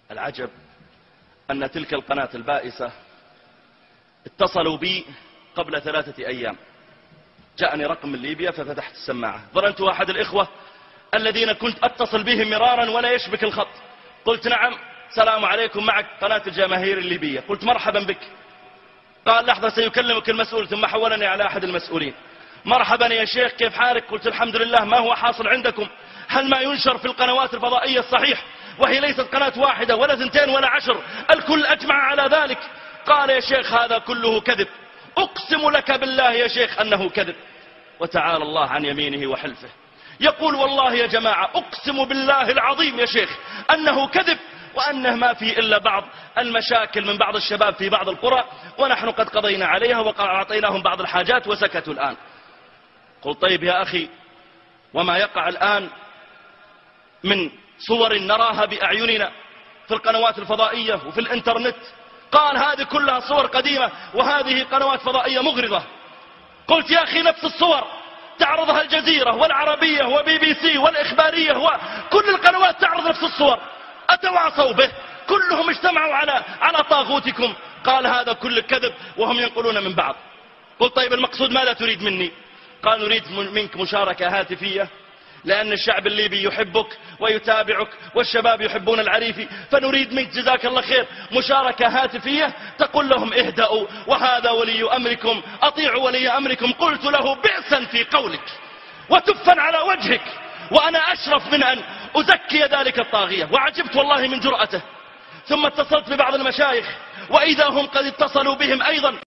العجب أن تلك القناة البائسة اتصلوا بي قبل 3 أيام. جاءني رقم من ليبيا ففتحت السماعة، ظننت أحد الإخوة الذين كنت أتصل بهم مرارا ولا يشبك الخط. قلت نعم، سلام عليكم، معك قناة الجماهير الليبية. قلت مرحبا بك. قال لحظة سيكلمك المسؤول، ثم حولني على أحد المسؤولين. مرحبا يا شيخ، كيف حالك؟ قلت الحمد لله، ما هو حاصل عندكم؟ هل ما ينشر في القنوات الفضائية الصحيح؟ وهي ليست قناة واحدة ولا 2 ولا 10، الكل أجمع على ذلك. قال يا شيخ هذا كله كذب، أقسم لك بالله يا شيخ أنه كذب. وتعالى الله عن يمينه وحلفه، يقول والله يا جماعة أقسم بالله العظيم يا شيخ أنه كذب، وأنه ما في إلا بعض المشاكل من بعض الشباب في بعض القرى، ونحن قد قضينا عليها وأعطيناهم بعض الحاجات وسكتوا الآن. قلت طيب يا أخي، وما يقع الآن من صور نراها بأعيننا في القنوات الفضائية وفي الإنترنت؟ قال هذه كلها صور قديمة وهذه قنوات فضائية مغرضة. قلت يا أخي نفس الصور تعرضها الجزيرة والعربية وبي بي سي والإخبارية وكل القنوات تعرض نفس الصور، أتواصوا به؟ كلهم اجتمعوا على طاغوتكم. قال هذا كل كذب وهم ينقلون من بعض. قلت طيب المقصود ماذا تريد مني؟ قال نريد منك مشاركة هاتفية، لأن الشعب الليبي يحبك ويتابعك والشباب يحبون العريفي، فنريد منك جزاك الله خير مشاركة هاتفية تقول لهم اهدأوا وهذا ولي أمركم، أطيعوا ولي أمركم. قلت له بئسا في قولك وتفا على وجهك، وأنا أشرف من أن أزكي ذلك الطاغية. وعجبت والله من جرأته. ثم اتصلت ببعض المشايخ وإذا هم قد اتصلوا بهم أيضا.